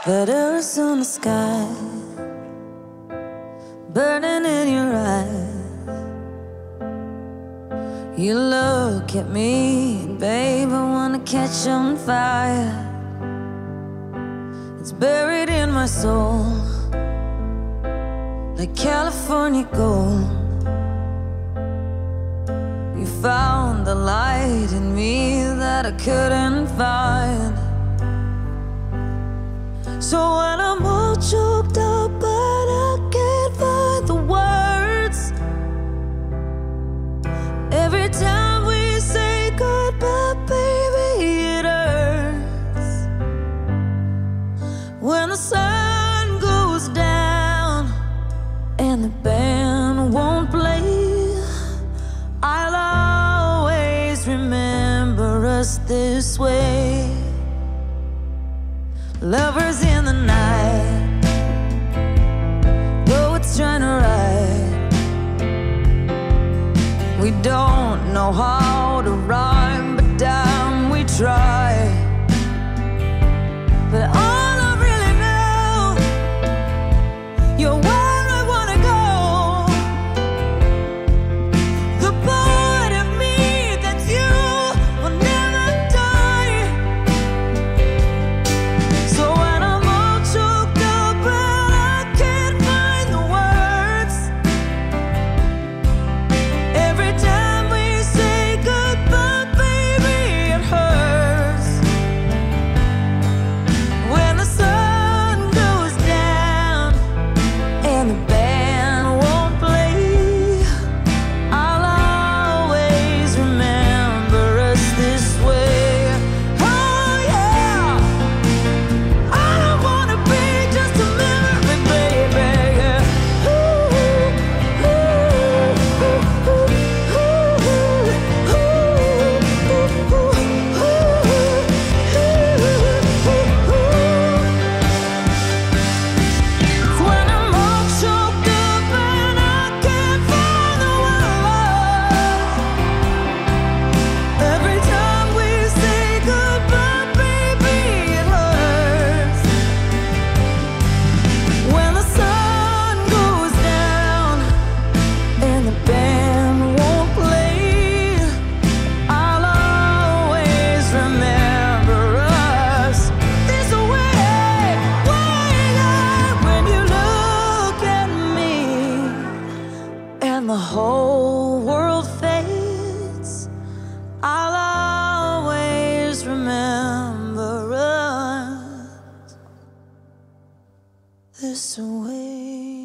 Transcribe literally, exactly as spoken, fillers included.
Letters on the sky, burning in your eyes. You look at me, babe, I wanna catch on fire. It's buried in my soul, like California gold. You found the light in me that I couldn't find. So when I'm all choked up but I can't find the words, every time we say goodbye, baby, it hurts. When the sun goes down and the band won't play, I'll always remember us this way. Lovers in the night, poets trying to write. We don't know how to rhyme, but damn, we try. But all I really know, you're where I wanna go. The part of me that's you will never die. So when I'm all choked up and I can't find the words, every time we say goodbye, baby, it hurts. When the sun goes down and the band won't play, I'll always remember us this way. Oh yeah, I don't wanna be just a memory, baby. Yeah. Ooh, ooh, ooh, ooh, ooh, ooh, ooh, ooh. When I'm all choked up and I can't find the words, every time we say goodbye, baby, it hurts. When the sun goes down and the band won't play, I'll always remember us this way. When you look at me and the whole world fades, I'll always remember us this way.